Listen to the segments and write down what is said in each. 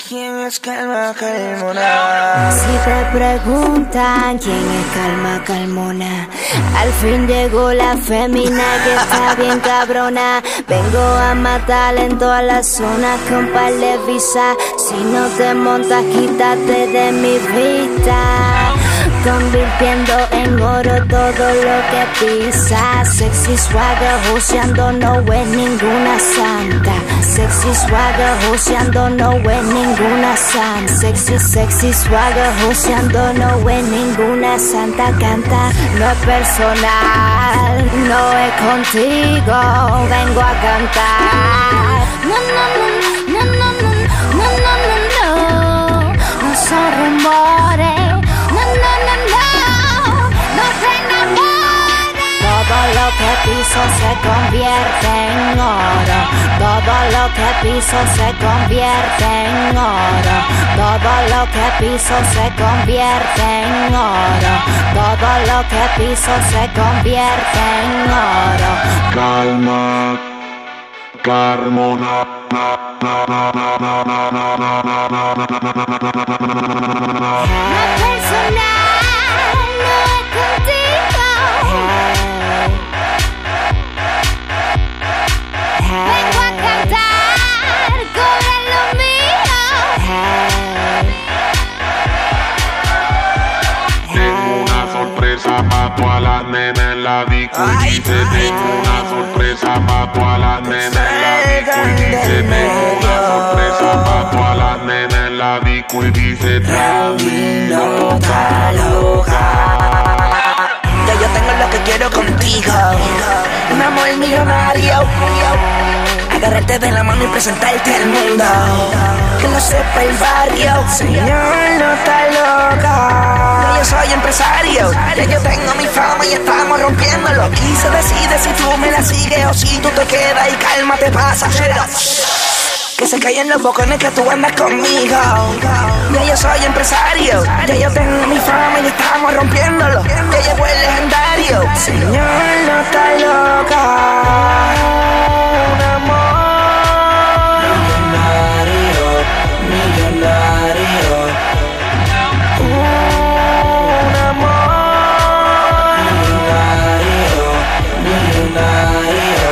¿Quién es Calma, Carmona? Si te preguntan quién es Calma, Carmona, al fin llegó la femina que está bien cabrona. Vengo a matar en toda la zona con par de visa. Si no te montas, quítate de mi vista. Convirtiendo en oro todo lo que pisa. Sexy swagger, joseando, no es ninguna santa. Sexy swagger, joseando, no es ninguna santa. Sexy swagger, joseando, no es ninguna santa. Canta, no es personal, no es contigo, vengo a cantar. No, no, no, no, no, no, no, no, no, no, no son rumores. Todo lo que piso se convierte en oro. Todo lo que piso se convierte en oro. Todo lo que piso se convierte en oro. Todo lo que piso se convierte en oro. Calma, Carmona. No es personal, no es contigo. Vengo a cantar, cobra lo mío. Tengo una sorpresa pa' todas las nenas en la disco y dice, tengo una sorpresa pa' todas las nenas en la disco y dice, tengo una sorpresa pa' todas las nenas en la disco y dice, Camino está loca. Ya yo tengo lo que quiero contigo, un amor millonario. Agarrarte de la mano y presentarte al mundo, que lo sepa el barrio. Señor, no está loca. Ya yo soy empresario, ya yo tengo mi fama y estamos rompiéndolo. Aquí se decide si tú me la sigues o si tú te quedas y calma te pasa. Que se callen los bocones que tú andas conmigo. Ya yo soy empresario, ya yo tengo mi fama y estamos rompiéndolo. Ya llegó el legendario. Señor, no está loca. Un amor millonario, millonario. Un amor millonario, millonario.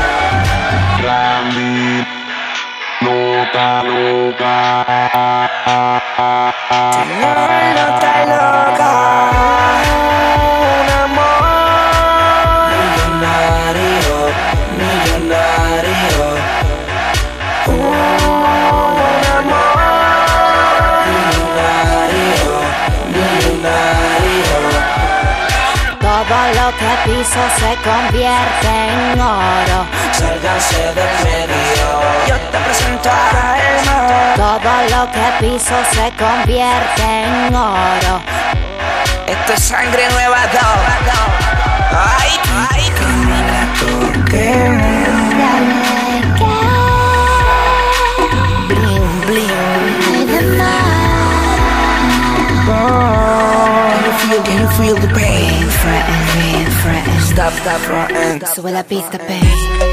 Randy, no está loca. Señor, no está loca. Un amor millonario, millonario. Un amor millonario, millonario. Todo lo que piso se convierte en oro. Sálganse del medio. Yo te presento a Calma. Todo lo que piso se convierte en oro. Esto es Sangre Nueva. Ay, ay, camina toque. Bling, bling. Can you feel the pain? Frontin'. Stop, frontin'. Sube la pista, baby.